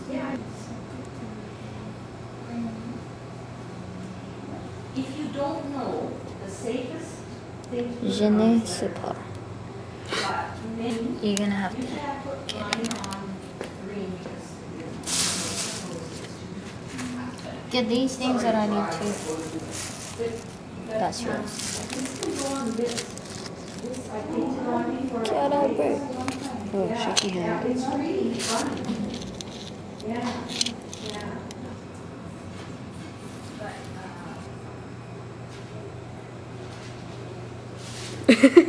If you don't know the safest thing to do, Je ne sais pas. then You're gonna have you to have to put line on ranges. get these things that I need to. That's yours. This can go on this. This I painted on before. Get over. Oh, shaky Yeah, hand. it's really fun. Yeah, yeah. But,